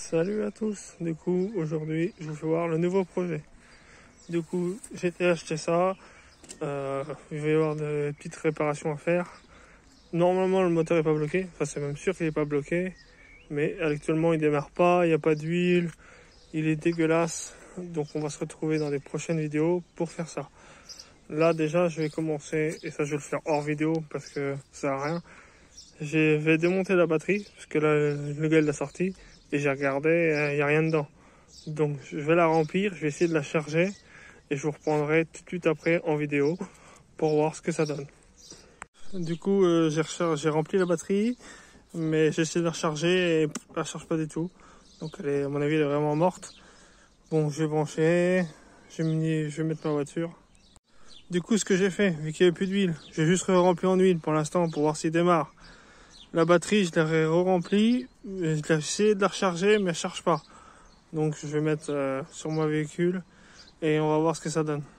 Salut à tous, du coup aujourd'hui je vous fais voir le nouveau projet. Du coup j'ai été acheter ça, il va y avoir des petites réparations à faire. Normalement le moteur est pas bloqué, enfin c'est même sûr qu'il est pas bloqué, mais actuellement il démarre pas, il n'y a pas d'huile, il est dégueulasse, donc on va se retrouver dans les prochaines vidéos pour faire ça. Là déjà je vais commencer, et ça je vais le faire hors vidéo parce que ça sert à rien. Je vais démonter la batterie, parce que là le gars l'a sorti. Et j'ai regardé, il n'y a rien dedans. Donc je vais la remplir, je vais essayer de la charger. Et je vous reprendrai tout de suite après en vidéo pour voir ce que ça donne. Du coup, j'ai rempli la batterie. Mais j'ai essayé de la recharger et elle ne charge pas du tout. Donc à mon avis, elle est vraiment morte. Bon, je vais brancher, je vais mettre ma voiture. Du coup, ce que j'ai fait, vu qu'il n'y avait plus d'huile, j'ai juste rempli en huile pour l'instant pour voir s'il démarre. La batterie, je l'ai re-remplie, j'ai essayé de la recharger, mais elle ne charge pas. Donc je vais mettre sur mon véhicule et on va voir ce que ça donne.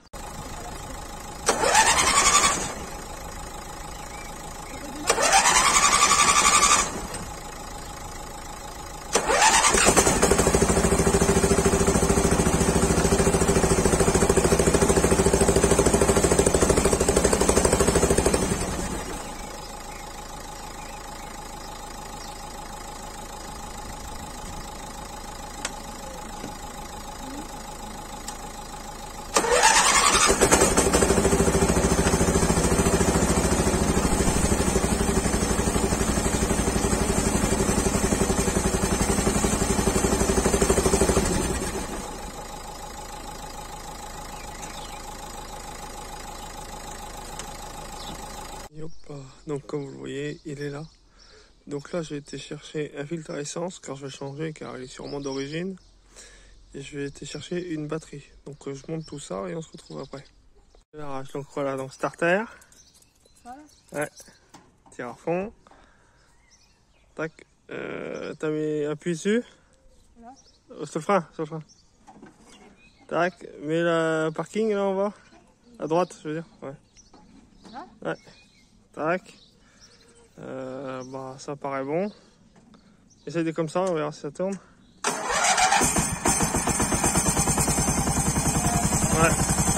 Donc comme vous le voyez, il est là. Donc là j'ai été chercher un filtre à essence car je vais le changer car il est sûrement d'origine. Et je vais été chercher une batterie. Donc je monte tout ça et on se retrouve après. Donc voilà, donc starter. Ouais. Tire à fond. Tac. T'as mis appui dessus. Sur le frein, sur le frein. Tac. Mets la parking là en bas. À droite, je veux dire. Ouais. Ouais. Tac. Bah ça paraît bon. Essaye de comme ça, on verra si ça tourne. Ouais.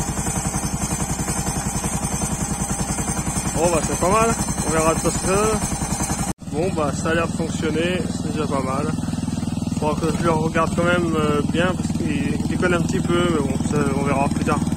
Bon bah c'est pas mal. On verra de toute façon. Bon bah ça a l'air de fonctionner, c'est déjà pas mal. Faudra que je le regarde quand même bien parce qu'il déconne un petit peu, mais bon ça, on verra plus tard.